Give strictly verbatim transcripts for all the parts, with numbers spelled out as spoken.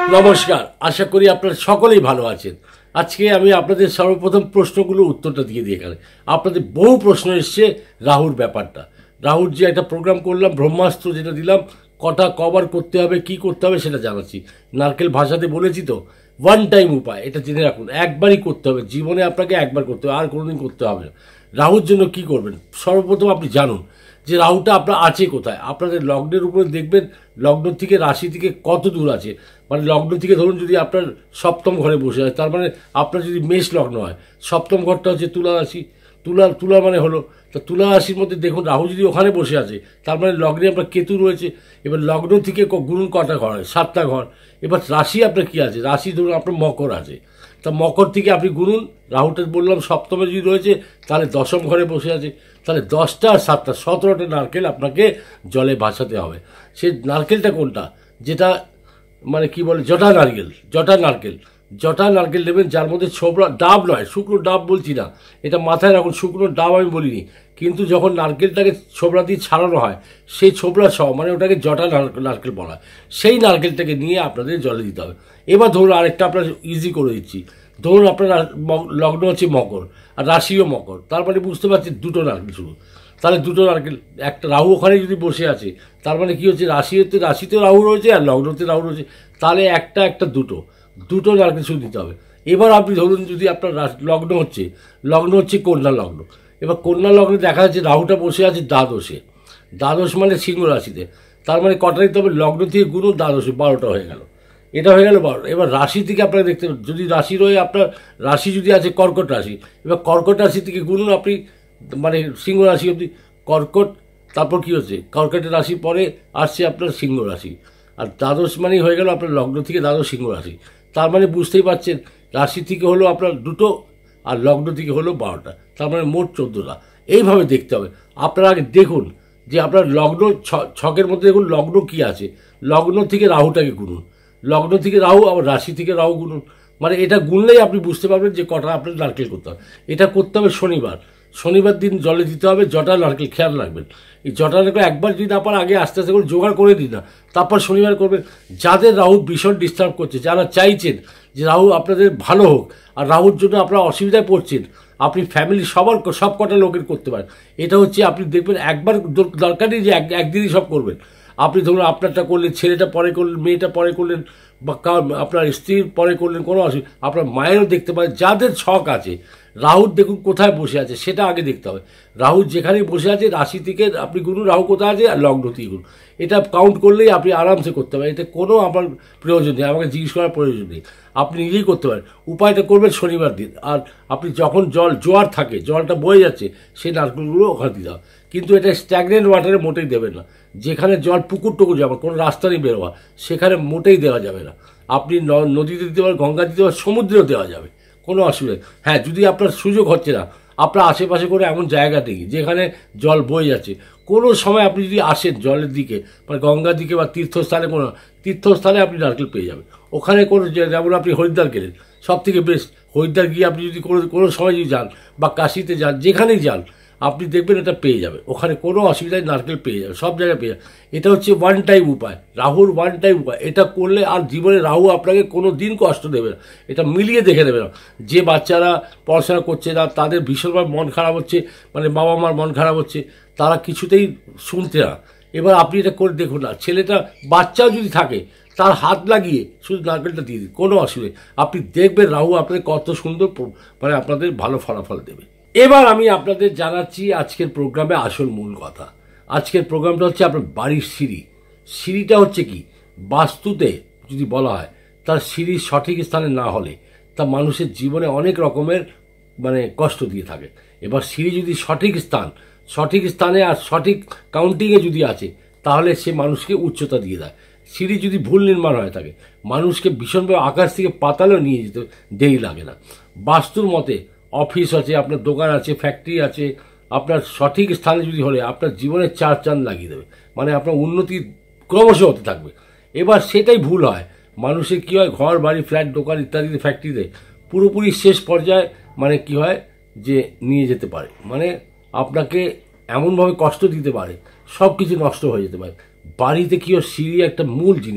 নমস্কার, আশা করি আপনারা সকলেই ভালো আছেন। আজকে আমি আপনাদের সর্বপ্রথম প্রশ্নগুলোর উত্তরটা দিয়ে দিই। এখানে আপনাদের বহু প্রশ্ন এসছে রাহুর ব্যাপারটা। রাহুর যে একটা প্রোগ্রাম করলাম, ব্রহ্মাস্ত্র যেটা দিলাম, কটা কভার করতে হবে, কি করতে হবে সেটা জানাচ্ছি। নারকেল ভাষাতে বলেছি তো, ওয়ান টাইম উপায়, এটা জেনে রাখুন। একবারই করতে হবে জীবনে, আপনাকে একবার করতে হবে, আর কোনোদিন করতে হবে না। রাহুর জন্য কি করবেন, সর্বপ্রথম আপনি জানুন যে রাহুটা আপনার আছে কোথায়। আপনাদের লগ্নের উপরে দেখবেন লগ্ন থেকে রাশি থেকে কত দূর আছে। মানে লগ্ন থেকে ধরুন যদি আপনার সপ্তম ঘরে বসে আছে, তার মানে আপনার যদি মেষ লগ্ন হয়, সপ্তম ঘরটা হচ্ছে তুলা রাশি। তুলা তুলা মানে হলো, তো তুলা রাশির মধ্যে দেখুন রাহু যদি ওখানে বসে আছে, তার মানে লগ্নে আপনার কেতু রয়েছে। এবার লগ্ন থেকে গুণন কটা ঘর হয়, সাতটা ঘর। এবার রাশি আপনার কী আছে, রাশি ধরুন আপনার মকর আছে, তা মকর থেকে আপনি গুনুন, রাহুটা বললাম সপ্তমে যদি রয়েছে, তাহলে দশম ঘরে বসে আছে, তাহলে দশটা আর সাতটা সতেরোটা নারকেল আপনাকে জলে ভাসাতে হবে। সেই নারকেলটা কোনটা, যেটা মানে কি বলে জটা নারকেল, জটা নারকেল জটা নারকেল নেবেন, যার মধ্যে ছোবড়া ডাব নয়, শুকনো ডাব বলছি না, এটা মাথায় রাখুন, শুকনো ডাব আমি বলিনি। কিন্তু যখন নারকেলটাকে ছোবড়া দিয়ে ছাড়ানো হয়, সেই ছোবড়া সহ মানে ওটাকে জটা নারকেল বলা হয়, সেই নারকেলটাকে নিয়ে আপনাদের জলে দিতে হবে। এবার ধরুন আরেকটা আপনার ইজি করে দিচ্ছি। ধরুন আপনার লগ্ন হচ্ছে মকর আর রাশিও মকর, তার মানে বুঝতে পারছি দুটো নারকেল শুরু। তাহলে দুটো নারকেল, একটা রাহু ওখানে যদি বসে আছে, তার মানে কী হচ্ছে, রাশিতে রাশিতেও রাহু রয়েছে আর লগ্নতে রাহু রয়েছে, তাহলে একটা একটা দুটো দুটো নারকেল শুরু দিতে হবে। এবার আপনি ধরুন যদি আপনার লগ্ন হচ্ছে লগ্ন হচ্ছে কন্যা লগ্ন, এবার কন্যা লগ্নে দেখা যাচ্ছে রাহুটা বসে আছে দ্বাদশে। দ্বাদশ মানে সিংহ রাশিতে, তার মানে কটা দিতে হবে, লগ্ন থেকে গুণ দ্বাদশে, বারোটা হয়ে গেল। এটা হয়ে গেল বারো। এবার রাশি থেকে আপনারা দেখতে পাবেন, যদি রাশি রয়ে আপনার রাশি যদি আছে কর্কট রাশি, এবার কর্কট রাশি থেকে গুণুন আপনি মানে সিংহ রাশি অবধি, কর্কট, তারপর কী হচ্ছে কর্কটের রাশি পরে আসছে আপনার সিংহ রাশি, আর দ্বাদশ মানেই হয়ে গেল আপনার লগ্ন থেকে দ্বাদশ সিংহ রাশি। তার মানে বুঝতেই পারছেন রাশি থেকে হলো আপনার দুটো আর লগ্ন থেকে হলো বারোটা, তার মানে মোট চোদ্দোটা। এইভাবে দেখতে হবে। আপনারা আগে দেখুন যে আপনার লগ্ন ছকের মধ্যে দেখুন লগ্ন কী আছে, লগ্ন থেকে রাহুটাকে গুনুন, লগ্ন থেকে রাহু আবার রাশি থেকে রাহু গুনুন, মানে এটা গুনলেই আপনি বুঝতে পারবেন যে কটা আপনার নারকেল করতে হবে। এটা করতে হবে শনিবার, শনিবার দিন জলে দিতে হবে জটা নারকেল। খেয়াল রাখবেন এই জটা নারকেল একবার যদি না পারেন আগে আস্তে আস্তে করে জোগাড় করে দিন না, তারপর শনিবার করবেন। যাদের রাহু ভীষণ ডিস্টার্ব করছে, যারা চাইছেন যে রাহু আপনাদের ভালো হোক আর রাহুর জন্য আপনারা অসুবিধায় পড়ছেন, আপনি ফ্যামিলি সবার সব কটা লোকের করতে পারেন। এটা হচ্ছে আপনি দেখবেন একবার দরকার নেই যে এক একদিনই সব করবেন। আপনি ধরুন আপনারটা করলেন, ছেলেটা পরে করলেন, মেয়েটা পরে করলেন, বা আপনার স্ত্রীর পরে করলেন, কোনো অসুবিধা। আপনার মায়েরও দেখতে পারেন। যাদের ছক আছে রাহুর দেখুন কোথায় বসে আছে সেটা আগে দেখতে হবে। রাহু যেখানে বসে আছে রাশি থেকে আপনি গুনুন রাহু কোথায় আছে আর লগ্ন থেকে গুনুন, এটা কাউন্ট করলেই আপনি আরামসে করতে পারেন। এতে কোনো আমার প্রয়োজন নেই, আমাকে জিজ্ঞেস করার প্রয়োজন নেই, আপনি নিজেই করতে পারেন। উপায়টা করবেন শনিবার দিন। আর আপনি যখন জল জোয়ার থাকে, জলটা বয়ে যাচ্ছে, সেই নারকেলগুলো ওখানে দিতে হবে। কিন্তু এটা স্ট্যাগনেন্ট ওয়াটারে মোটেই দেবেন না। যেখানে জল পুকুর টুকুর যাবে, কোনো রাস্তা নেই বেরোয়া, সেখানে মোটেই দেওয়া যাবে না। আপনি নদীতে দিতে পারেন, গঙ্গা দিতে পারেন, সমুদ্রেও দেওয়া যাবে, কোনো অসুবিধা। হ্যাঁ, যদি আপনার সুযোগ হচ্ছে না, আপনার আশেপাশে করে এমন জায়গা নেই যেখানে জল বয়ে যাচ্ছে, কোনো সময় আপনি যদি আসেন জলের দিকে, মানে গঙ্গার দিকে বা তীর্থস্থানে, কোনো তীর্থস্থানে আপনি নারকেল পেয়ে যাবেন। ওখানে কোনো, যেমন আপনি হরিদ্বার গেলেন, সব থেকে বেস্ট হরিদ্বার গিয়ে আপনি যদি কোনো কোনো সময় যদি যান বা কাশিতে যান, যেখানেই যান আপনি দেখবেন এটা পেয়ে যাবে, ওখানে কোনো অসুবিধায় নারকেল পেয়ে যাবে, সব জায়গায় পেয়ে যাবে। এটা হচ্ছে ওয়ান টাইম উপায়, রাহুর ওয়ান টাইম উপায়। এটা করলে আর জীবনে রাহু আপনাকে কোনো দিন কষ্ট দেবে না। এটা মিলিয়ে দেখে দেবে না। যে বাচ্চারা পড়াশোনা করছে না, তাদের ভীষণভাবে মন খারাপ হচ্ছে, মানে বাবা মার মন খারাপ হচ্ছে, তারা কিছুতেই শুনতে না। এবার আপনি এটা করে দেখুন না, ছেলেটা বাচ্চাও যদি থাকে তার হাত লাগিয়ে শুধু নারকেলটা দিয়ে দিন, কোনো অসুবিধা। আপনি দেখবেন রাহু আপনাদের কত সুন্দর, মানে আপনাদের ভালো ফলাফল দেবে। এবার আমি আপনাদের জানাচ্ছি আজকের প্রোগ্রামে আসল মূল কথা। আজকের প্রোগ্রামটা হচ্ছে আপনার বাড়ির সিঁড়ি। সিঁড়িটা হচ্ছে কি, বাস্তুতে যদি বলা হয়, তার সিঁড়ি সঠিক স্থানে না হলে তা মানুষের জীবনে অনেক রকমের মানে কষ্ট দিয়ে থাকে। এবার সিঁড়ি যদি সঠিক স্থান, সঠিক স্থানে আর সঠিক কাউন্টিংয়ে যদি আছে, তাহলে সে মানুষকে উচ্চতা দিয়ে দেয়। সিঁড়ি যদি ভুল নির্মাণ হয়ে থাকে, মানুষকে ভীষণভাবে আকাশ থেকে পাতালেও নিয়ে যেতে দেরি লাগে না। বাস্তুর মতে অফিস আছে, আপনার দোকান আছে, ফ্যাক্টরি আছে, আপনার সঠিক স্থানে যদি হলে আপনার জীবনে চার চাঁদ লাগিয়ে দেবে, মানে আপনার উন্নতি ক্রমশ হতে থাকবে। এবার সেটাই ভুল হয়, মানুষের কী হয়, ঘর বাড়ি ফ্ল্যাট দোকান ইত্যাদিতে ফ্যাক্টরিতে পুরোপুরি শেষ পর্যায়ে মানে কি হয় যে নিয়ে যেতে পারে, মানে আপনাকে এমনভাবে কষ্ট দিতে পারে, সব কিছু নষ্ট হয়ে যেতে পারে। বাড়িতে কী হয়, সিঁড়ি একটা মূল জিনিস।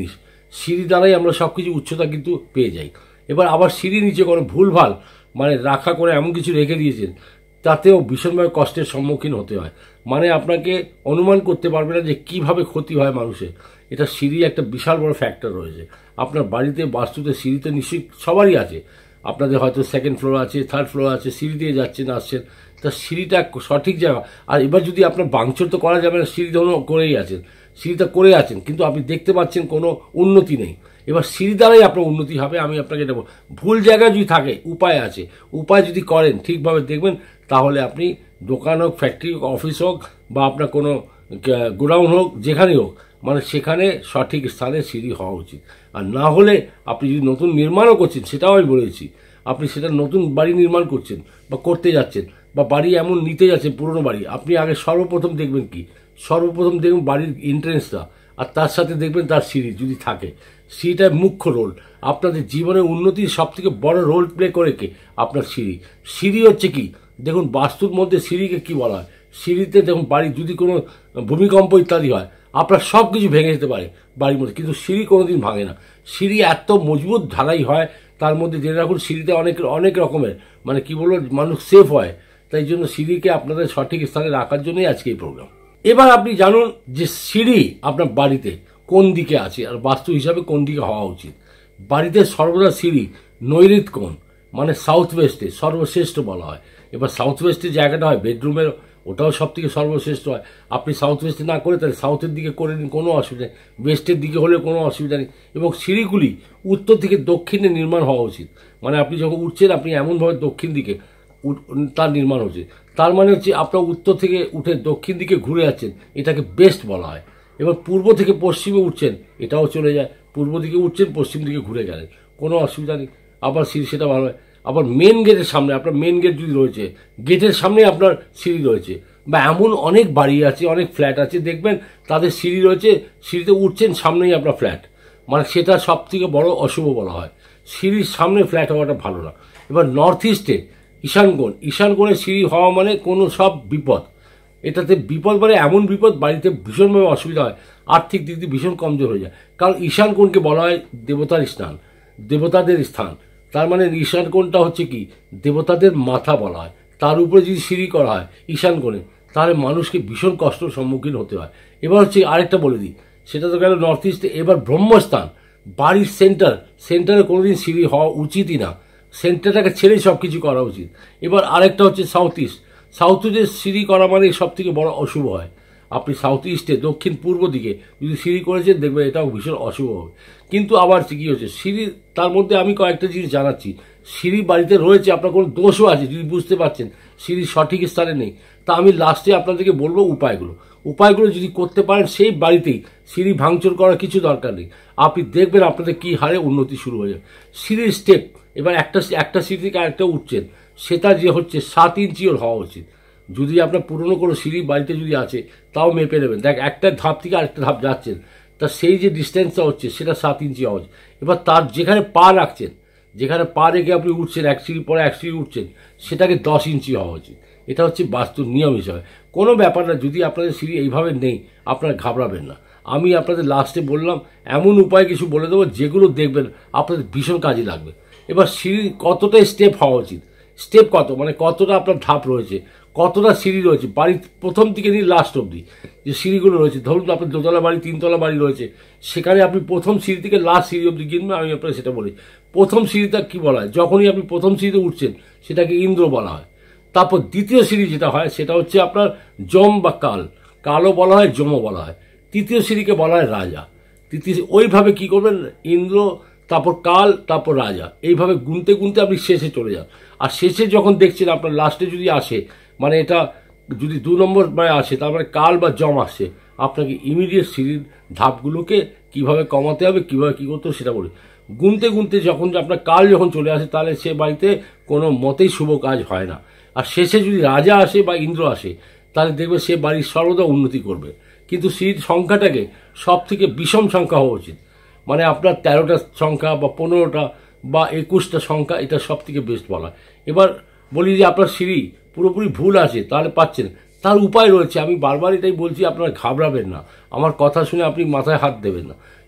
সিঁড়ি দ্বারাই আমরা সব কিছু উচ্চতা কিন্তু পেয়ে যাই। এবার আবার সিঁড়ি নিচে কোনো ভুলভাল মানে রাখা করে এমন কিছু রেখে দিয়েছেন, তাতেও ভীষণভাবে কষ্টের সম্মুখীন হতে হয়। মানে আপনাকে অনুমান করতে পারবে না যে কীভাবে ক্ষতি হয় মানুষের। এটা সিঁড়ি একটা বিশাল বড় ফ্যাক্টর রয়েছে। আপনার বাড়িতে বাস্তুতে সিঁড়িতে নিশ্চয়ই সবারই আছে, আপনাদের হয়তো সেকেন্ড ফ্লোর আছে, থার্ড ফ্লোর আছে, সিঁড়ি দিয়ে যাচ্ছেন আসছেন, তা সিঁড়িটা সঠিক জায়গা। আর এবার যদি আপনার বাংচর তো করা যাবে না, সিঁড়ি ধরুন করেই আছেন, সিঁড়িটা করে আছেন কিন্তু আপনি দেখতে পাচ্ছেন কোনো উন্নতি নেই। এবার সিঁড়ি দ্বারাই আপনার উন্নতি হবে। আমি আপনাকে এটা ভুল জায়গায় যদি থাকে উপায় আছে, উপায় যদি করেন ঠিকভাবে দেখবেন, তাহলে আপনি দোকান হোক, ফ্যাক্টরি হোক, অফিস হোক, বা আপনার কোনো গোডাউন হোক, যেখানেই হোক, মানে সেখানে সঠিক স্থানে সিঁড়ি হওয়া উচিত। আর না হলে আপনি যদি নতুন নির্মাণও করছেন, সেটাও আমি বলেছি, আপনি সেটা নতুন বাড়ি নির্মাণ করছেন বা করতে যাচ্ছেন, বা বাড়ি এমন নিতে যাচ্ছেন পুরনো বাড়ি, আপনি আগে সর্বপ্রথম দেখবেন কি, সর্বপ্রথম দেখবেন বাড়ির এন্ট্রেন্সটা, আর তার সাথে দেখবেন তার সিঁড়ি যদি থাকে। সিঁড়িটার মুখ্য রোল, আপনাদের জীবনের উন্নতির সব থেকে বড় রোল প্লে করে কে? আপনার সিঁড়ি। সিঁড়ি হচ্ছে কি, দেখুন বাস্তুর মধ্যে সিঁড়িকে কি বলা হয়, সিঁড়িতে দেখুন বাড়ি যদি কোনো ভূমিকম্প ইত্যাদি হয়, আপনার সব কিছু ভেঙে যেতে পারে বাড়ির মধ্যে, কিন্তু সিঁড়ি কোনোদিন ভাঙে না। সিঁড়ি এত মজবুত ঢালাই হয়, তার মধ্যে জেনে রাখুন সিঁড়িতে অনেক অনেক রকমের মানে কি বলবো মানুষ সেফ হয়। তাই জন্য সিঁড়িকে আপনাদের সঠিক স্থানে রাখার জন্যই আজকে এই প্রোগ্রাম। এবার আপনি জানুন যে সিঁড়ি আপনার বাড়িতে কোন দিকে আছে আর বাস্তু হিসাবে কোন দিকে হওয়া উচিত। বাড়িতে সর্বদা সিঁড়ি নৈঋত কোণ মানে সাউথ ওয়েস্টে সর্বশ্রেষ্ঠ বলা হয়। এবার সাউথ ওয়েস্টের জায়গাটা হয় বেডরুমের, ওটাও সব থেকে সর্বশ্রেষ্ঠ হয়। আপনি সাউথ ওয়েস্টে না করে তাহলে সাউথের দিকে করে নিন, কোনো অসুবিধা নেই, ওয়েস্টের দিকে হলে কোনো অসুবিধা নেই। এবং সিঁড়িগুলি উত্তর থেকে দক্ষিণে নির্মাণ হওয়া উচিত। মানে আপনি যখন উঠছেন আপনি এমনভাবে দক্ষিণ দিকে তার নির্মাণ হচ্ছে, তার মানে হচ্ছে আপনার উত্তর থেকে উঠে দক্ষিণ দিকে ঘুরে যাচ্ছেন, এটাকে বেস্ট বলা হয়। এবার পূর্ব থেকে পশ্চিমে উঠছেন, এটাও চলে যায়, পূর্ব দিকে উঠছেন পশ্চিম দিকে ঘুরে গেলেন, কোনো অসুবিধা নেই, আবার সিঁড়ি সেটা ভালো হয়। আবার মেন গেটের সামনে আপনার মেন গেট যদি রয়েছে, গেটের সামনে আপনার সিঁড়ি রয়েছে, বা এমন অনেক বাড়ি আছে, অনেক ফ্ল্যাট আছে, দেখবেন তাদের সিঁড়ি রয়েছে, সিঁড়িতে উঠছেন সামনেই আপনার ফ্ল্যাট, মানে সেটা সব থেকে বড় অশুভ বলা হয়। সিঁড়ির সামনে ফ্ল্যাট হওয়াটা ভালো না। এবার নর্থ ইস্টে ঈশানকোণ, ঈশানকোণে সিঁড়ি হওয়া মানে কোনো সব বিপদ। এটাতে বিপদ মানে এমন বিপদ বাড়িতে ভীষণভাবে অসুবিধা হয়, আর্থিক দিক দিয়ে ভীষণ কমজোর হয়ে যায়। কারণ ঈশানকোণকে বলা হয় দেবতার স্থান, দেবতাদের স্থান। তার মানে ঈশানকোণটা হচ্ছে কি, দেবতাদের মাথা বলা হয়। তার উপরে যদি সিঁড়ি করা হয় ঈশানকোণে, তাহলে মানুষকে ভীষণ কষ্টের সম্মুখীন হতে হয়। এবার হচ্ছে আরেকটা বলে দিই, সেটা তো গেল নর্থ ইস্টে। এবার ব্রহ্মস্থান, বাড়ির সেন্টার, সেন্টারে কোনোদিন সিঁড়ি হওয়া উচিতই না, সেন্টারটাকে ছেড়েই সব কিছু করা উচিত। এবার আরেকটা হচ্ছে সাউথ ইস্ট, সাউথ ইস্টে সিঁড়ি করা মানে সব থেকে বড় অশুভ হয়। আপনি সাউথ ইস্টে দক্ষিণ পূর্ব দিকে যদি সিঁড়ি করেছেন দেখবেন এটাও ভীষণ অশুভ হবে। কিন্তু আবার কী হচ্ছে সিঁড়ি, তার মধ্যে আমি কয়েকটা জিনিস জানাচ্ছি। সিঁড়ি বাড়িতে রয়েছে, আপনার কোনো দোষও আছে যদি বুঝতে পারছেন সিঁড়ি সঠিক স্থানে নেই, তা আমি লাস্টে আপনাদেরকে বলবো উপায়গুলো। উপায়গুলো যদি করতে পারেন সেই বাড়িতেই সিঁড়ি ভাঙচুর করার কিছু দরকার নেই, আপনি দেখবেন আপনাদের কী হারে উন্নতি শুরু হয়ে যাবে। সিঁড়ির স্টেপ, এবার একটা একটা সিঁড়ি থেকে আরেকটা উঠছেন, সেটা যে হচ্ছে সাত ইঞ্চি ওর হওয়া উচিত। যদি আপনার পুরনো কোনো সিঁড়ি বাড়িতে যদি আছে তাও মেপে নেবেন, দেখ একটা ধাপ থেকে আরেকটা ধাপ যাচ্ছেন, তা সেই যে ডিস্টেন্সটা হচ্ছে সেটা সাত ইঞ্চি হওয়া উচিত। এবার তার যেখানে পা রাখছেন, যেখানে পা রেখে আপনি উঠছেন, এক সিঁড়ি পরে এক সিঁড়ি উঠছেন, সেটাকে দশ ইঞ্চি হওয়া উচিত। এটা হচ্ছে বাস্তুর নিয়ম হিসাবে। কোনো ব্যাপার না, যদি আপনাদের সিঁড়ি এইভাবে নেই আপনারা ঘাবড়াবেন না। আমি আপনাদের লাস্টে বললাম এমন উপায় কিছু বলে দেবো যেগুলো দেখবেন আপনাদের ভীষণ কাজে লাগবে। এবার সিঁড়ি কতটা স্টেপ হওয়া উচিত, স্টেপ কত মানে কতটা আপনার ধাপ রয়েছে, কতটা সিঁড়ি রয়েছে বাড়ির প্রথম থেকে নিয়ে লাস্ট অবধি যে সিঁড়িগুলো রয়েছে। ধরুন আপনার দোতলা বাড়ি, তিনতলা বাড়ি রয়েছে, সেখানে আপনি প্রথম সিঁড়ি থেকে লাস্ট সিঁড়ি অবধি কিনবেন। আমি আপনাকে সেটা বলি, প্রথম সিঁড়িটা কী বলা হয়, যখনই আপনি প্রথম সিঁড়িতে উঠছেন সেটাকে ইন্দ্র বলা হয়। তারপর দ্বিতীয় সিঁড়ি যেটা হয় সেটা হচ্ছে আপনার যম বা কাল, কালও বলা হয়, যমও বলা হয়। তৃতীয় সিঁড়িকে বলা হয় রাজা। তৃতীয় ওইভাবে কী করবেন, ইন্দ্র, তারপর কাল, তারপর রাজা, এইভাবে গুনতে গুনতে আপনি শেষে চলে যান। আর শেষে যখন দেখছেন আপনার লাস্টে যদি আসে, মানে এটা যদি দু নম্বর মানে আসে, তার মানে কাল বা জম আসছে, আপনাকে ইমিডিয়েট সিঁড়ির ধাপগুলোকে কিভাবে কমাতে হবে, কিভাবে কী করতে হবে সেটা বলি। গুনতে গুনতে যখন আপনার কাল যখন চলে আসে, তাহলে সে বাড়িতে কোনো মতেই শুভ কাজ হয় না। আর শেষে যদি রাজা আসে বা ইন্দ্র আসে, তাহলে দেখবে সে বাড়ির সর্বদা উন্নতি করবে। কিন্তু সিঁড়ির সংখ্যাটাকে সব থেকে বিষম সংখ্যা হওয়া উচিত, মানে আপনার তেরোটা সংখ্যা বা পনেরোটা বা একুশটা সংখ্যা, এটা সব থেকে বেস্ট বলা। এবার বলি যে আপনার সিঁড়ি পুরোপুরি ভুল আছে, তাহলে পাচ্ছেন, তার উপায় রয়েছে। আমি বারবার এটাই বলছি, আপনারা ঘাবড়াবেন না, আমার কথা শুনে আপনি মাথায় হাত দেবেন না।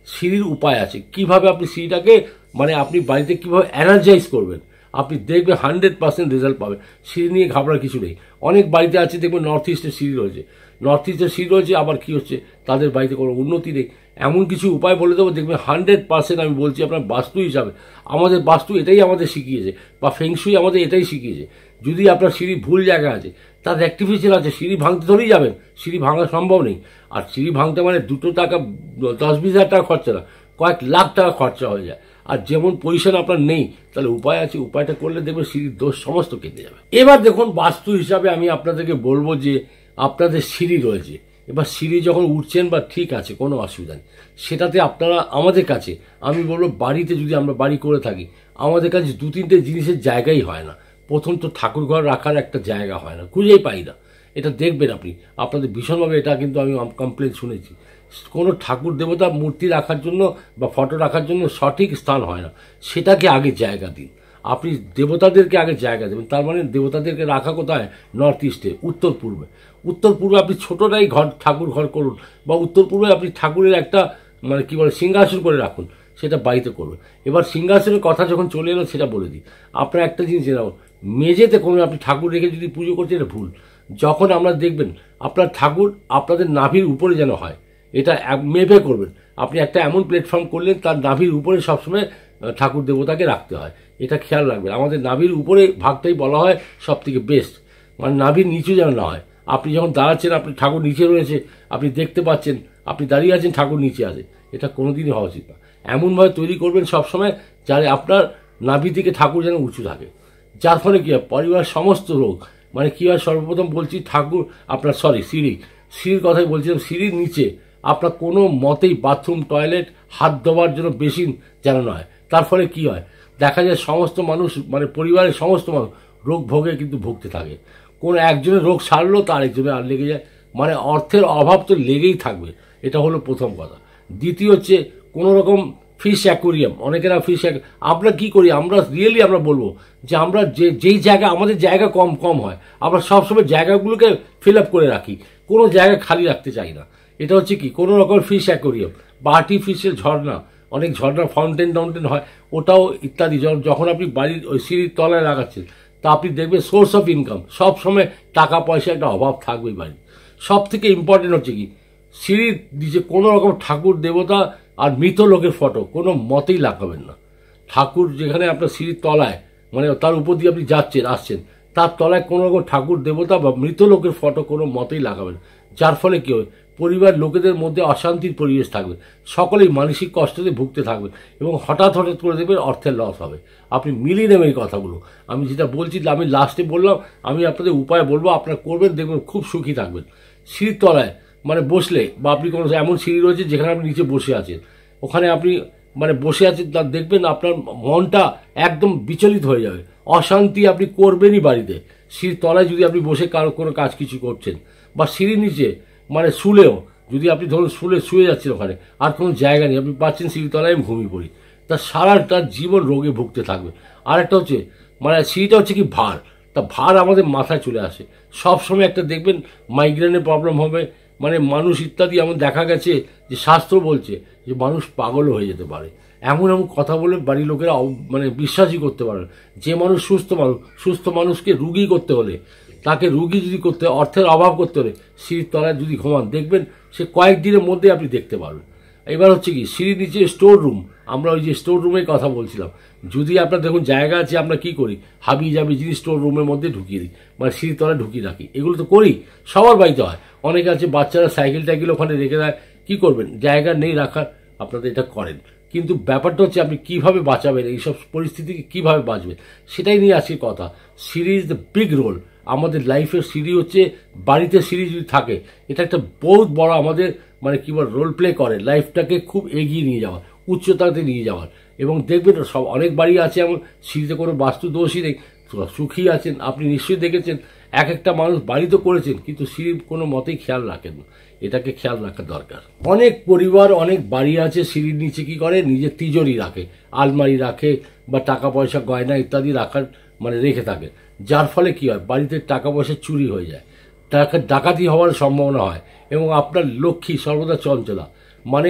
সিঁড়ির উপায় আছে, কিভাবে আপনি সিঁড়িটাকে মানে আপনি বাড়িতে কীভাবে এনার্জাইজ করবেন, আপনি দেখবেন হান্ড্রেড পার্সেন্ট রেজাল্ট পাবেন। সিঁড়ি নিয়ে ঘাবড়ার কিছু নেই। অনেক বাড়িতে আছে দেখবেন নর্থ ইস্টের সিঁড়ি রয়েছে, নর্থ ইস্টের সিঁড়ি রয়েছে, আবার কী হচ্ছে তাদের বাড়িতে কোনো উন্নতি নেই। এমন কিছু উপায় বলে দেবো, দেখবেন হান্ড্রেড পার্সেন্ট আমি বলছি আপনার বাস্তু হিসাবে, আমাদের বাস্তু এটাই আমাদের শিখিয়েছে, বা ফেংশুই আমাদের এটাই শিখিয়েছে। যদি আপনার সিঁড়ি ভুল জায়গা আছে, তার রেক্টিফিকেশন আছে, সিঁড়ি ভাঙতে ধরেই যাবেন, সিঁড়ি ভাঙা সম্ভব নেই। আর সিঁড়ি ভাঙতে মানে দুটো টাকা দশ বিশ হাজার টাকা খরচা না, কয়েক লাখ টাকা খরচা হয়ে যায়। আর যেমন পজিশন আপনার নেই, তাহলে উপায় আছে, উপায়টা করলে দেখবেন সিঁড়ির দোষ সমস্ত কেটে যাবে। এবার দেখুন বাস্তু হিসাবে আমি আপনাদেরকে বলবো যে আপনাদের সিঁড়ি রয়েছে, এবার সিঁড়ি যখন উঠছেন বা ঠিক আছে কোনো অসুবিধা নেই, সেটাতে আপনারা আমাদের কাছে আমি বলবো বাড়িতে যদি আমরা বাড়ি করে থাকি, আমাদের কাছে দু তিনটে জিনিসের জায়গাই হয় না। প্রথম তো ঠাকুর ঘর রাখার একটা জায়গা হয় না, খুঁজেই পাই না। এটা দেখবেন আপনি, আপনাদের ভীষণভাবে এটা কিন্তু আমি কমপ্লেন শুনেছি, কোনো ঠাকুর দেবতা মূর্তি রাখার জন্য বা ফটো রাখার জন্য সঠিক স্থান হয় না, সেটাকে আগে জায়গা দিন। আপনি দেবতাদেরকে আগে জায়গা দেবেন, তার মানে দেবতাদেরকে রাখা কোথায়, নর্থ ইস্টে, উত্তর পূর্বে। উত্তর পূর্বে আপনি ছোটোটাই ঘর ঠাকুর ঘর করুন, বা উত্তর পূর্বে আপনি ঠাকুরের একটা মানে কী বলে সিংহাসন করে রাখুন, সেটা বাড়িতে করবেন। এবার সিংহাসনের কথা যখন চলে এলো সেটা বলে দিই, আপনার একটা জিনিস জেনে রাখুন, মেঝেতে কোনো আপনি ঠাকুর রেখে যদি পুজো করছেন এটা ভুল। যখন আমরা দেখবেন আপনার ঠাকুর আপনাদের নাভির উপরে যেন হয়, এটা মেপে করবেন। আপনি একটা এমন প্ল্যাটফর্ম করলেন তার নাভির উপরে সবসময় ঠাকুর দেবতাকে রাখতে হয়, এটা খেয়াল রাখবেন। আমাদের নাভির উপরে ভাগটাই বলা হয় সব থেকে বেস্ট, মানে নাভির নিচু যেন না হয়। আপনি যখন দাঁড়াচ্ছেন আপনি ঠাকুর নিচে রয়েছে, আপনি দেখতে পাচ্ছেন, আপনি দাঁড়িয়ে আছেন ঠাকুর নিচে আছে, এটা কোনোদিনই হওয়া উচিত না। এমনভাবে তৈরি করবেন সবসময় যাতে আপনার নাভি থেকে ঠাকুর যেন উঁচু থাকে, যার ফলে কী হয় পরিবার সমস্ত রোগ মানে কী হয়, সর্বপ্রথম বলছি ঠাকুর আপনার সরি সিঁড়ি সিঁড়ির কথাই বলছিলাম, সিঁড়ির নিচে আপনার কোনো মতেই বাথরুম টয়লেট হাত ধোয়ার জন্য বেসিন যেন নয়। তার ফলে কী হয় দেখা যায় সমস্ত মানুষ মানে পরিবারের সমস্ত মানুষ রোগ ভোগে কিন্তু ভুগতে থাকে। কোনো একজনের রোগ সারলো তার একজনের আর লেগে যায়, মানে অর্থের অভাব তো লেগেই থাকবে। এটা হলো প্রথম কথা। দ্বিতীয় হচ্ছে কোনো রকম ফিশ অ্যাকোরিয়াম, অনেকেরা ফিশ আমরা কি করি, আমরা রিয়েলি আমরা বলবো যে আমরা যে যেই জায়গা আমাদের জায়গা কম কম হয়, আমরা সবসময় জায়গাগুলোকে ফিল আপ করে রাখি, কোনো জায়গা খালি রাখতে চাই না। এটা হচ্ছে কি কোনো রকম ফিশ অ্যাকোরিয়াম বা আর্টিফিশিয়াল ঝর্ণা, অনেক ঝর্ণা ফাউন্টেন টাউন্টেন হয়, ওটাও ইত্যাদি যখন আপনি বাড়ির ওই সিঁড়ির তলায় লাগাচ্ছেন, তা আপনি দেখবেন সোর্স অফ ইনকাম সব সময় টাকা পয়সা একটা অভাব থাকবেই বাড়ি। সব থেকে ইম্পর্টেন্ট হচ্ছে কি সিঁড়ির নিচে কোনো রকম ঠাকুর দেবতা আর মৃত লোকের ফটো কোনো মতেই লাগাবেন না। ঠাকুর যেখানে আপনার সিঁড়ির তলায় মানে তার উপর দিয়ে আপনি যাচ্ছেন আসছেন, তার তলায় কোনো রকম ঠাকুর দেবতা বা মৃত লোকের ফটো কোনো মতেই লাগাবেন, যার ফলে কী হয় পরিবার লোকেদের মধ্যে অশান্তির পরিবেশ থাকবে, সকলেই মানসিক কষ্টতে ভুগতে থাকবে এবং হঠাৎ হঠাৎ করে দেখবেন অর্থের লস হবে। আপনি মিলিয়ে নেবেন এই কথাগুলো, আমি যেটা বলছি আমি লাস্টে বললাম, আমি আপনাদের উপায় বলবো, আপনারা করবেন দেখবেন খুব সুখী থাকবেন। সিঁড়ির তলায় মানে বসলে বা আপনি কোনো এমন সিঁড়ি রয়েছে যেখানে আপনি নিচে বসে আছেন, ওখানে আপনি মানে বসে আছেন, তার দেখবেন আপনার মনটা একদম বিচলিত হয়ে যাবে, অশান্তি আপনি করবেনই বাড়িতে। সিঁড়ির তলায় যদি আপনি বসে কারো কোনো কাজ কিছু করছেন বা সিঁড়ির নিচে মানে শুলেও যদি আপনি ধরুন শুলে শুয়ে যাচ্ছেন, ওখানে আর কোনো জায়গা নেই, আপনি পাচ্ছেন সিঁড়ির তলায় আমি ঘুমিয়ে পড়ি, তার সারাটা জীবন রোগে ভুগতে থাকবে। আর একটা হচ্ছে মানে সিঁড়িটা হচ্ছে কি ভার, তা ভার আমাদের মাথায় চলে আসে সব সময়, একটা দেখবেন মাইগ্রেনের প্রবলেম হবে, মানে মানুষ ইত্যাদি এমন দেখা গেছে যে শাস্ত্র বলছে যে মানুষ পাগলও হয়ে যেতে পারে, এমন এমন কথা বলে বাড়ির লোকেরা মানে বিশ্বাসই করতে পারে। যে মানুষ সুস্থ মানুষ, সুস্থ মানুষকে রুগী করতে হলে, তাকে রুগী যদি করতে অর্থের অভাব করতে হলে সিঁড়ির তলায় যদি ঘুমান দেখবেন সে কয়েকদিনের মধ্যে আপনি দেখতে পারবেন। এবার হচ্ছে কি সিঁড়ির নিচে স্টোর রুম, আমরা ওই যে স্টোর রুমের কথা বলছিলাম, যদি আপনার দেখুন জায়গা আছে আমরা কি করি হাবি জাবি জিনিস স্টোর রুমের মধ্যে ঢুকিয়ে দিই, মানে সিঁড়ির তলায় ঢুকিয়ে রাখি, এগুলো তো করি সবার বাড়িতে হয়। অনেকে আছে বাচ্চারা সাইকেল টাইকেল ওখানে রেখে দেয়, কী করবেন জায়গা নেই রাখার, আপনাদের এটা করেন। কিন্তু ব্যাপারটা হচ্ছে আপনি কীভাবে বাঁচাবেন, এইসব পরিস্থিতি কীভাবে বাঁচবেন সেটাই নিয়ে আসি কথা। সিঁড়ি ইজ দ্য বিগ রোল আমাদের লাইফের। সিঁড়ি হচ্ছে বাড়িতে সিঁড়ি যদি থাকে এটা একটা বহুত বড় আমাদের মানে কী বল রোল প্লে করে, লাইফটাকে খুব এগিয়ে নিয়ে যাওয়ার, উচ্চতাতে নিয়ে যাওয়ার। এবং দেখবেন সব অনেক বাড়ি আছে এমন সিঁড়িতে কোনো বাস্তু দোষই নেই, সুখী আছেন। আপনি নিশ্চয়ই দেখেছেন এক একটা মানুষ বাড়ি তো করেছেন কিন্তু সিঁড়ির কোনো মতেই খেয়াল রাখেন না, এটাকে খেয়াল রাখা দরকার। অনেক পরিবার অনেক বাড়ি আছে সিঁড়ির নিচে কী করে নিজের তিজোরি রাখে, আলমারি রাখে বা টাকা পয়সা গয়না ইত্যাদি রাখার মানে রেখে থাকে, যার ফলে কী হয় বাড়িতে টাকা পয়সা চুরি হয়ে যায়, টাকা ডাকাতি হওয়ার সম্ভাবনা হয় এবং আপনার লক্ষ্মী সর্বদা চঞ্চলা, মানে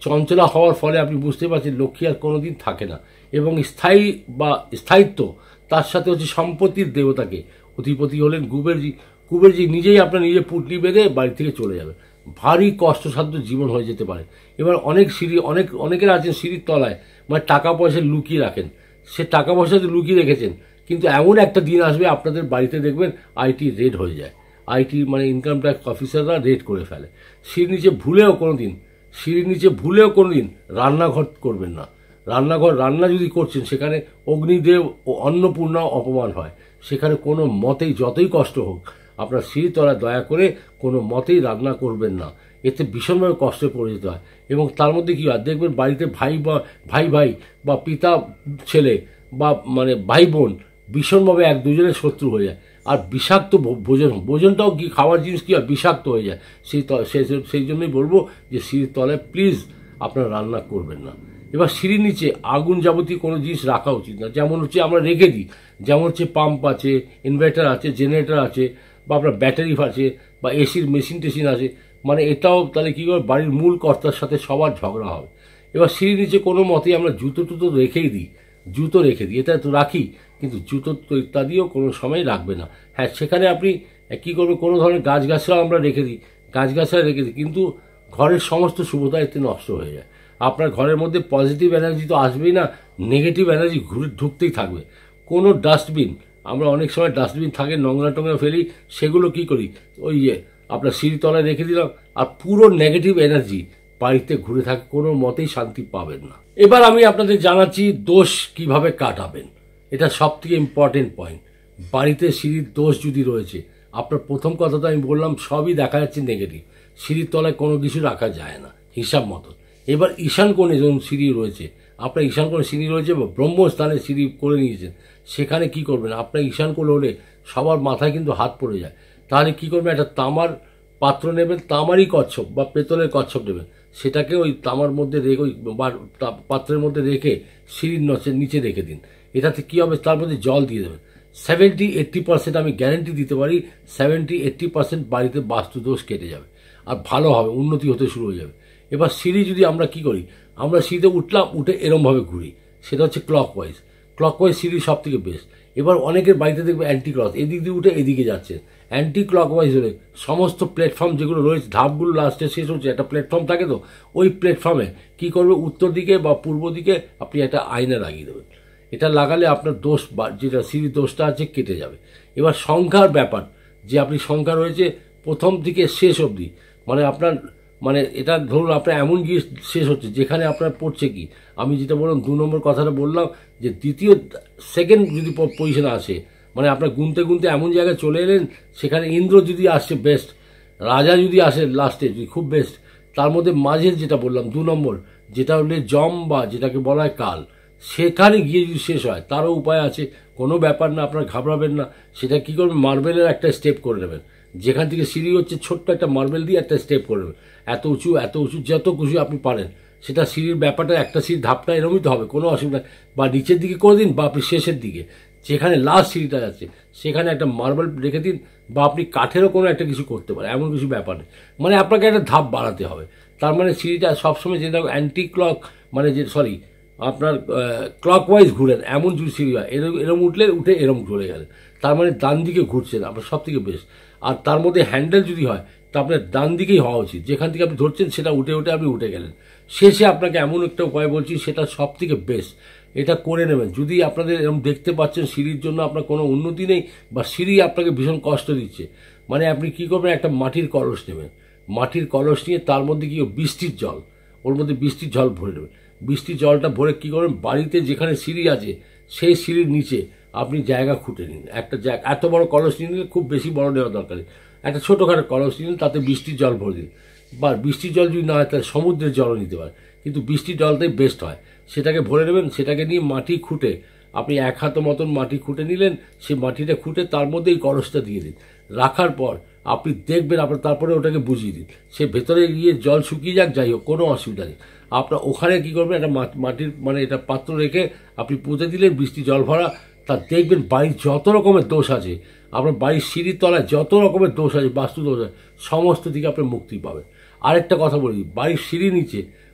চঞ্চলা হওয়ার ফলে আপনি বুঝতে পারছেন লক্ষ্মী আর কোনো দিন থাকে না, এবং স্থায়ী বা স্থায়িত্ব তার সাথে হচ্ছে সম্পত্তির দেবতাকে অধিপতি হলেন কুবেরজি। কুবেরজি নিজেই আপনার নিজে পুটলি বেঁধে বাড়ি থেকে চলে যাবে। ভারী কষ্টসাধ্য জীবন হয়ে যেতে পারে। এবার অনেক সিঁড়ি অনেক অনেকের আছেন সিঁড়ির তলায় মানে টাকা পয়সা লুকিয়ে রাখেন, সে টাকা পয়সা তো লুকিয়ে রেখেছেন, কিন্তু এমন একটা দিন আসবে আপনাদের বাড়িতে দেখবেন আইটি রেড হয়ে যায়, আইটি মানে ইনকাম ট্যাক্স অফিসাররা রেড করে ফেলে। সিঁড়ির নিচে ভুলেও কোনো দিন সিঁড়ির নিচে ভুলেও কোনো দিন রান্নাঘর করবেন না। রান্নাঘর রান্না যদি করছেন সেখানে অগ্নিদেব ও অন্নপূর্ণা অপমান হয়, সেখানে কোনো মতেই যতই কষ্ট হোক আপনার সিঁড়ির তলায় দয়া করে কোনো মতেই রান্না করবেন না, এতে ভীষণভাবে কষ্টে পড়ে যেতে হয়। এবং তার মধ্যে কী হয় দেখবেন বাড়িতে ভাই বা ভাই ভাই বা পিতা ছেলে বা মানে ভাই বোন ভীষণভাবে এক দুজনের শত্রু হয়ে যায়। আর বিষাক্ত ভোজন ভোজনটাও কি খাওয়ার জিনিস কী হয় বিষাক্ত হয়ে যায়। সেই সেই জন্যই বলবো যে সিঁড়ির তলায় প্লিজ আপনারা রান্না করবেন না। এবার সিঁড়ির নিচে আগুন যাবতীয় কোনো জিনিস রাখা উচিত না, যেমন হচ্ছে আমরা রেখে দিই, যেমন হচ্ছে পাম্প আছে, ইনভার্টার আছে, জেনারেটর আছে, বা আপনার ব্যাটারি আছে, বা এসির মেশিন টেশিন আছে, মানে এটাও তাহলে কী করে বাড়ির মূল কর্তার সাথে সবার ঝগড়া হবে। এবার সিঁড়ির নিচে কোনো মতেই আমরা জুতো টুতো রেখেই দিই, জুতো রেখে দিই, এটা তো রাখি, কিন্তু জুতো তো ইত্যাদিও কোনো সময় রাখবে না। হ্যাঁ, সেখানে আপনি কী করবেন, কোনো ধরনের গাছগাছরাও আমরা রেখে দিই, গাছগাছরা রেখে দিই, কিন্তু ঘরের সমস্ত শুভতা এতে নষ্ট হয়ে যায়। আপনার ঘরের মধ্যে পজিটিভ এনার্জি তো আসবেই না, নেগেটিভ এনার্জি ঘুরে ঢুকতেই থাকবে। কোনো ডাস্টবিন, আমরা অনেক সময় ডাস্টবিন থাকে নোংরা টোংরা ফেলি, সেগুলো কি করি ওই যে আপনার সিঁড়ির তলায় রেখে দিলাম, আর পুরো নেগেটিভ এনার্জি বাড়িতে ঘুরে থাকে, কোনো মতেই শান্তি পাবেন না। এবার আমি আপনাদের জানাচ্ছি দোষ কিভাবে কাটাবেন, এটা সব থেকে ইম্পর্টেন্ট পয়েন্ট। বাড়িতে সিঁড়ির দোষ যদি রয়েছে, আপনার প্রথম কথা তো আমি বললাম সবই দেখা যাচ্ছে নেগেটিভ, সিঁড়ির তলায় কোনো কিছু রাখা যায় না হিসাব মতো। এবার ঈশান কোণে যখন সিঁড়ি রয়েছে, আপনার ঈশান কোণে সিঁড়ি রয়েছে বা ব্রহ্মস্থানে সিঁড়ি করে নিয়েছেন, সেখানে কি করবেন, আপনার ঈশান কোণ হলে সবার মাথায় কিন্তু হাত পড়ে যায়। তাহলে কি করবেন, একটা তামার পাত্র নেবেন, তামারই কচ্ছপ বা পেতলের কচ্ছপ নেবেন, সেটাকে ওই তামার মধ্যে রেখে ওই পাত্রের মধ্যে রেখে সিঁড়ির নিচে রেখে দিন। এটাতে কী হবে, তার মধ্যে জল দিয়ে দেবেন। সেভেন্টি এইট্টি পার্সেন্ট আমি গ্যারেন্টি দিতে পারি, সেভেন্টি এইট্টি পার্সেন্ট বাড়িতে বাস্তুদোষ কেটে যাবে আর ভালো হবে, উন্নতি হতে শুরু হয়ে যাবে। এবার সিঁড়ি যদি আমরা কি করি, আমরা সিঁড়িতে উঠলাম, উঠে এরমভাবে ঘুরি, সেটা হচ্ছে ক্লকওয়াইজ। ক্লকওয়াইজ সিঁড়ি সব থেকে বেস্ট। এবার অনেকের বাড়িতে দেখবে অ্যান্টি ক্লক, এদিক দিয়ে উঠে এদিকে যাচ্ছে, অ্যান্টি ক্লকওয়াইজ হলে সমস্ত প্ল্যাটফর্ম যেগুলো রয়েছে, ধাপগুলো লাস্টে শেষ হচ্ছে, একটা প্ল্যাটফর্ম থাকে, তো ওই প্ল্যাটফর্মে কী করবে, উত্তর দিকে বা পূর্ব দিকে আপনি একটা আয়না লাগিয়ে দেবেন। এটা লাগালে আপনার দোষ বা যেটা সিঁড়ির দোষটা আছে কেটে যাবে। এবার সংখ্যার ব্যাপার, যে আপনি সংখ্যা রয়েছে প্রথম থেকে শেষ অবধি, মানে আপনার মানে এটা ধরুন আপনার এমন গিয়ে শেষ হচ্ছে যেখানে আপনার পড়ছে কি, আমি যেটা বললাম দু নম্বর কথাটা বললাম, যে দ্বিতীয় সেকেন্ড যদি পজিশনে আসে, মানে আপনার গুনতে গুনতে এমন জায়গায় চলে এলেন, সেখানে ইন্দ্র যদি আসছে বেস্ট, রাজা যদি আসে লাস্টে যদি খুব বেস্ট, তার মধ্যে মাঝের যেটা বললাম দু নম্বর, যেটা হলে জম বা যেটাকে বলা হয় কাল, সেখানে গিয়ে যদি শেষ হয় তারও উপায় আছে, কোনো ব্যাপার না, আপনার ঘাবড়াবেন না। সেটা কী করবেন, মার্বেলের একটা স্টেপ করে নেবেন, যেখান থেকে সিঁড়ি হচ্ছে ছোট্ট একটা মার্বেল দিয়ে একটা স্টেপ করে নেবেন, এত উঁচু এত উঁচু যত খুশি আপনি পারেন। সেটা সিঁড়ির ব্যাপারটা একটা সিঁড়ির ধাপটা এরমই তো হবে, কোনো অসুবিধা, বা নিচের দিকে করে দিন বা আপনি শেষের দিকে যেখানে লাস্ট সিঁড়িটা যাচ্ছে সেখানে একটা মার্বেল রেখে দিন, বা আপনি কাঠেরও কোনো একটা কিছু করতে পারেন, এমন কিছু ব্যাপার নেই, মানে আপনাকে একটা ধাপ বাড়াতে হবে। তার মানে সিঁড়িটা সবসময় যেটা অ্যান্টি ক্লক, মানে যে সরি আপনার ক্লকওয়াইজ ঘুরেন, এমন যদি সিঁড়ি হয়, এরম এরম উঠলে উঠে এরম চলে গেলেন, তার মানে ডান দিকে ঘুরছেন, আপনার সব থেকে বেস্ট। আর তার মধ্যে হ্যান্ডেল যদি হয়, তা আপনার ডান দিকেই হওয়া উচিত, যেখান থেকে আপনি ধরছেন সেটা উঠে উঠে আপনি উঠে গেলেন। শেষে আপনাকে এমন একটা উপায় বলছি, সেটা সব থেকে বেস্ট, এটা করে নেবেন। যদি আপনাদের এরকম দেখতে পাচ্ছেন সিঁড়ির জন্য আপনার কোনো উন্নতি নেই, বা সিঁড়ি আপনাকে ভীষণ কষ্ট দিচ্ছে, মানে আপনি কী করবেন, একটা মাটির কলস নেবেন, মাটির কলস নিয়ে তার মধ্যে কি বৃষ্টির জল, ওর মধ্যে বৃষ্টির জল ভরে নেবেন। বৃষ্টির জলটা ভরে কী করবেন, বাড়িতে যেখানে সিঁড়ি আছে সেই সিঁড়ির নিচে আপনি জায়গা খুঁটে নিন, একটা জায়গা, এত বড় কলস নিয়ে নিলে খুব বেশি বড় নেওয়া দরকার নেই, একটা ছোটোখাটো কলস নিন, তাতে বৃষ্টির জল ভরে দিন, বা বৃষ্টির জল যদি না হয় তাহলে সমুদ্রের জলও নিতে পারে, কিন্তু বৃষ্টির জলটাই বেস্ট হয়। সেটাকে ভরে নেবেন, সেটাকে নিয়ে মাটি খুঁটে আপনি এক হাত মতন মাটি খুঁটে নিলেন, সেই মাটিটা খুঁটে তার মধ্যে এই কলসটা দিয়ে দিন, রাখার পর আপনি দেখবেন, আপনার তারপরে ওটাকে বুঝিয়ে দিন, সে ভেতরে গিয়ে জল শুকিয়ে যাক, যাই হোক কোনো অসুবিধা নেই। আপনার ওখানে কী করবেন, একটা মাটির মানে এটা পাত্র রেখে আপনি পুঁতে দিলেন, বৃষ্টি জল ভরা, তা দেখবেন বাড়ির যত রকমের দোষ আছে, আপনার বাড়ির সিঁড়ির তলায় যত রকমের দোষ আছে, বাস্তু দোষ আছে, সমস্ত দিকে আপনি মুক্তি পাবেন। আরেকটা কথা বলি, বাড়ির সিঁড়ির নিচে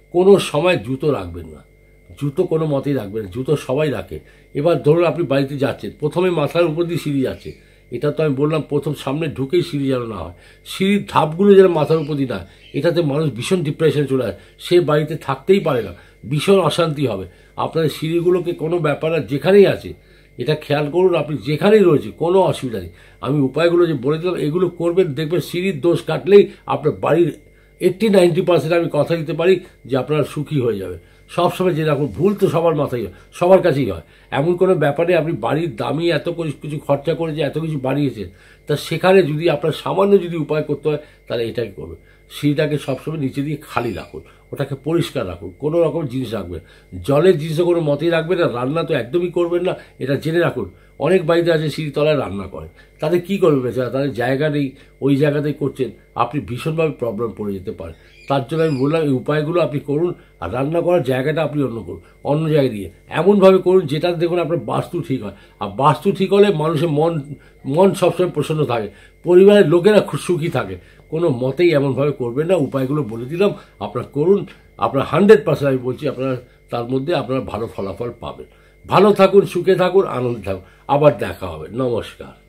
কোনো সময় জুতো রাখবেন না, জুতো কোনো মতেই রাখবেন না, জুতো সবাই রাখে। এবার ধরুন আপনি বাড়িতে যাচ্ছেন, প্রথমে মাথার উপর দিয়ে সিঁড়ি যাচ্ছে, এটা তো আমি বললাম প্রথম সামনে ঢুকেই সিঁড়ি যেন না হয়, সিঁড়ির ধাপগুলো যেন মাথার উপর দিয়ে না, এটাতে মানুষ ভীষণ ডিপ্রেশনে চলে আসে, সে বাড়িতে থাকতেই পারে না, ভীষণ অশান্তি হবে। আপনাদের সিঁড়িগুলোকে কোনো ব্যাপার না, যেখানেই আছে এটা খেয়াল করুন, আপনি যেখানেই রয়েছে কোনো অসুবিধা নেই। আমি উপায়গুলো যে বলে দিলাম এগুলো করবেন, দেখবেন সিঁড়ির দোষ কাটলেই আপনার বাড়ির এইট্টি নাইনটি পার্সেন্ট আমি কথা দিতে পারি যে আপনারা সুখী হয়ে যাবে। সবসময় যে রাখুন, ভুল তো সবার মাথায় হয়, সবার কাছেই হয়, এমন কোনো ব্যাপারে আপনি বাড়ির দামি এত কিছু খরচা করে যে এত কিছু বাড়িয়েছেন, তা সেখানে যদি আপনার সামান্য যদি উপায় করতে হয় তাহলে এটাই করবে। সিঁড়িটাকে সবসময় নিচে দিয়ে খালি রাখুন, ওটাকে পরিষ্কার রাখুন, কোনো রকম জিনিস রাখবেন, জলের জিনিসও কোনো মতেই রাখবেন না, রান্না তো একদমই করবেন না, এটা জেনে রাখুন। অনেক বাড়িতে আছে সিঁড়ি তলায় রান্না করে, তাদের কী করবে বেচারা, তাদের জায়গা নেই, ওই জায়গাতেই করছেন, আপনি ভীষণভাবে প্রবলেম পড়ে যেতে পারেন। তার জন্য আমি বললাম এই উপায়গুলো আপনি করুন, আর রান্না করার জায়গাটা আপনি অন্য করুন, অন্য জায়গায় দিয়ে এমনভাবে করুন যেটাতে দেখুন আপনার বাস্তু ঠিক হয়। আর বাস্তু ঠিক হলে মানুষের মন মন সবসময় প্রসন্ন থাকে, পরিবারের লোকেরা খুব সুখী থাকে। কোনো মতেই এমনভাবে করবেন না, উপায়গুলো বলে দিলাম, আপনারা করুন, আপনার হান্ড্রেড পার্সেন্ট আমি বলছি আপনারা তার মধ্যে আপনারা ভালো ফলাফল পাবেন। ভালো থাকুন, সুখে থাকুন, আনন্দে থাকুন, আবার দেখা হবে। নমস্কার।